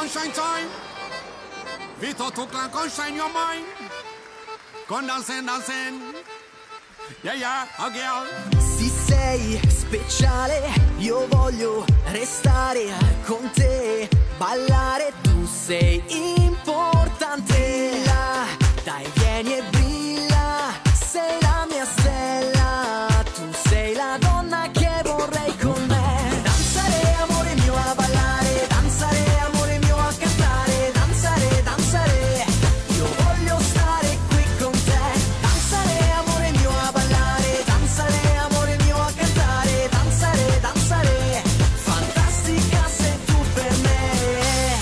sunshine time. Vito Tuklan, come shine your mind. Come dancing, dancing. Yeah, yeah, a girl. Se sei speciale, io voglio restare con te. Ballare, tu sei importante. Dai, vieni e brilla. Sei la mia stella. Tu sei la donna che vorrei con me. Danzare, amore mio, a ballare. Danzare, amore mio, a cantare. Danzare, danzare. Io voglio stare qui con te. Danzare, amore mio, a ballare. Danzare, amore mio, a cantare. Danzare, danzare. Fantastica sei tu per me.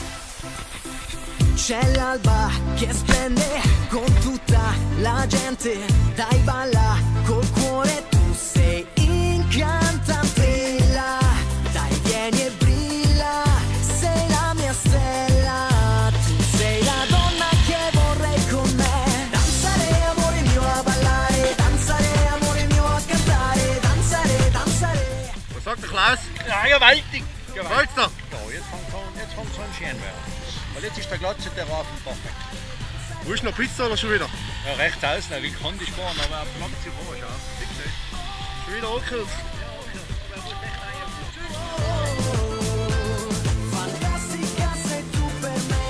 C'è l'alba che splende con tutta la gente. Dai, balla col cuore, tu sei incantante. Dai, vieni e brilla, sei la mia stella. Tu sei la donna che vorrei con me. Danzare, amore mio, a ballare. Danzare, amore mio, a cantare. Danzare, danzare. Was sagt der Klaus? Ja, gewaltig. Gefällt's dir? Ja, jetzt fängt es an schön werden. Weil jetzt ist der Glatze der Rafen perfekt. Wo ist noch Pizza oder schon wieder? Ja, rechts außen, wie kann die fahren, aber auf Platz im Arsch, ja. Schon wieder angekürzt. Fantastica sei tu per me.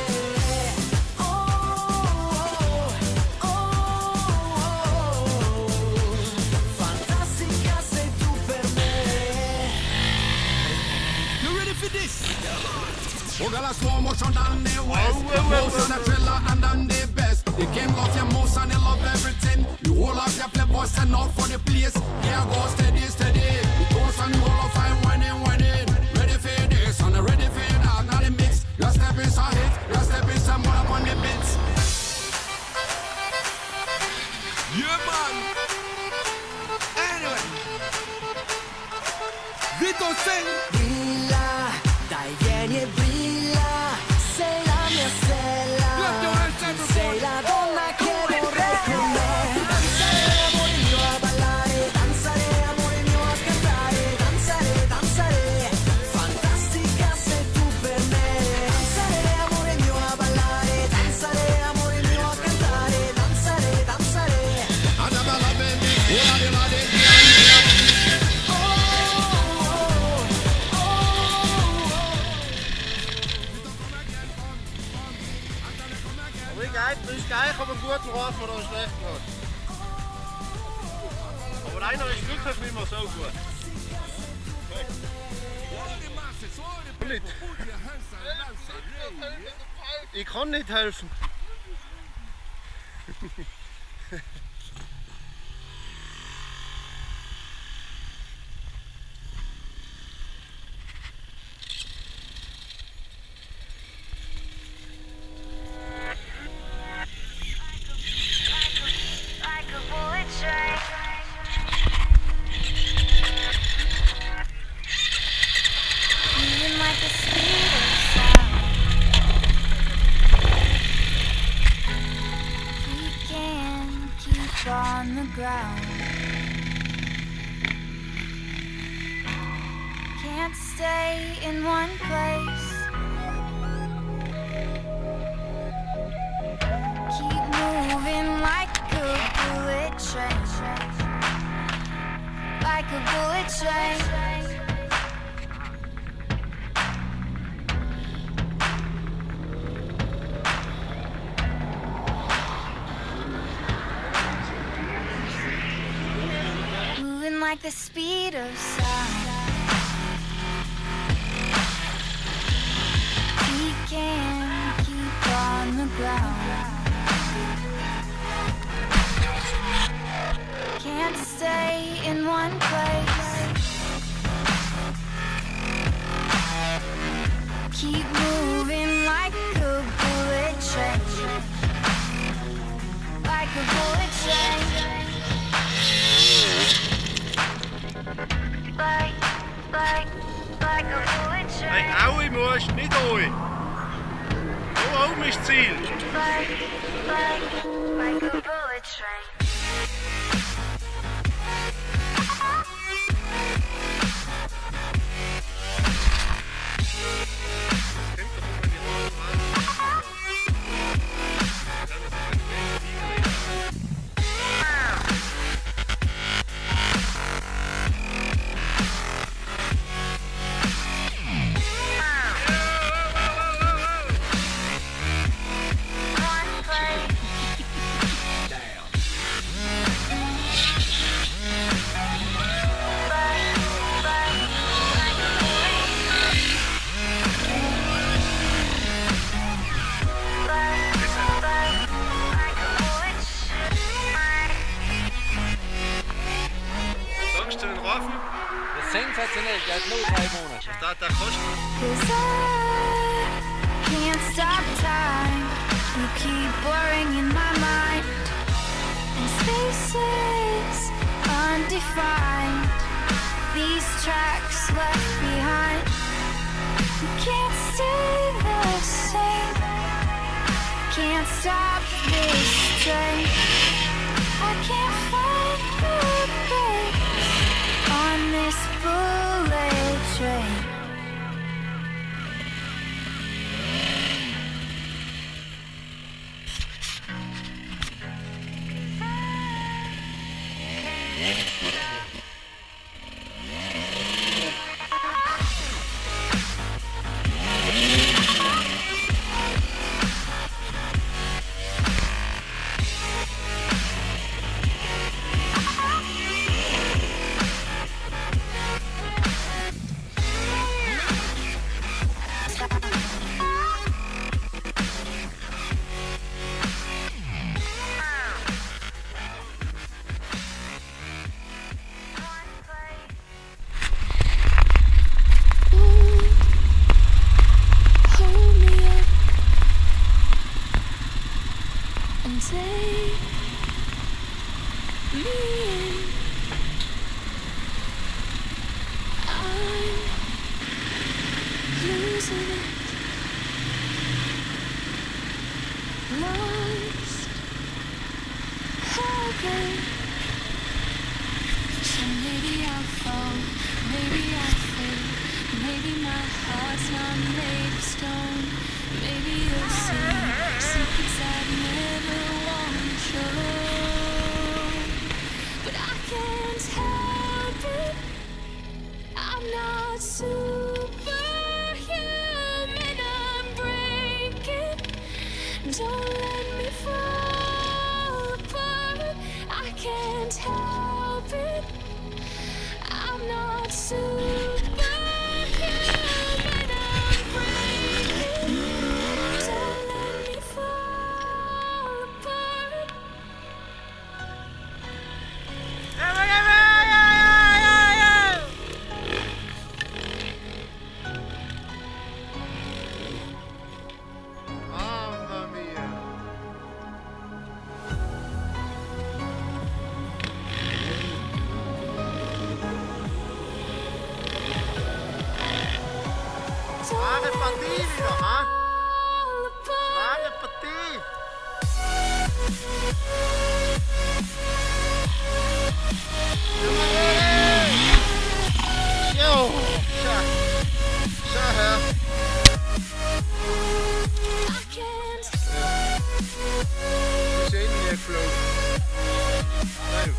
Fantastica sei tu per me. You ready for this? Oh, girl, a slow motion down the west. Motion a thriller and then the best. The king of your moves and they love everything. You hold up your flavors and out for the place. Here go steady, steady. The toast and you hold up fine winning, winning. Ready for this and ready for that. Now the mix. Your step is a hit. Your step is a more up on the beats. Yeah, man. Anyway. Vito sing. Brilla, dai, vieni e brilla. Sei la mia stella. Tu sei la donna che vorrei con me. Danzare, amore mio, a ballare. Danzare, amore mio, a cantare. Danzare, danzare. Fantastica sei tu per me. Danzare, amore mio, a ballare. Danzare, amore mio, a cantare. Danzare, danzare. Ist gleich, ob einen guten Rasen oder einen schlechten hat. Aber einer ist wirklich nicht mehr so gut. Nicht. Ich kann nicht helfen. On the ground, can't stay in one place. Keep moving like a bullet train, like a bullet train. Like the speed of sound, we can keep on the ground. Can't stay in one place. Keep moving like a bullet train, like a bullet train. Hey, Aui musst, nicht Aui. Da oben ist das Ziel. Like a bullet train. sensationelt, der hat nur 3 Monate. Was darf der kosten? 'Cause I can't stop time. You keep blurring in my mind, and spaces undefined. These tracks left behind. You can't stay the same. Can't stop this train. I can't find your brakes on this bullet train. Zware Partie wieder, ha? Zware Partie. Jo, schau her. Is één niet gefloten. Nee.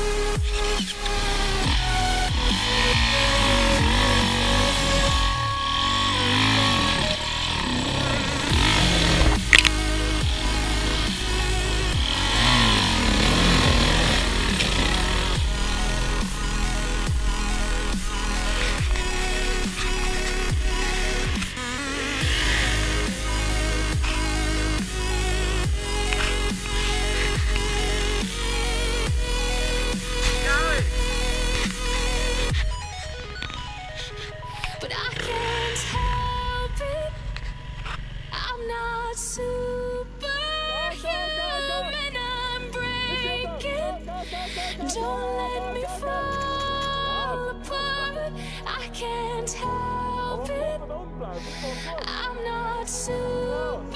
Don't let me fall apart. I can't help it. I'm not super.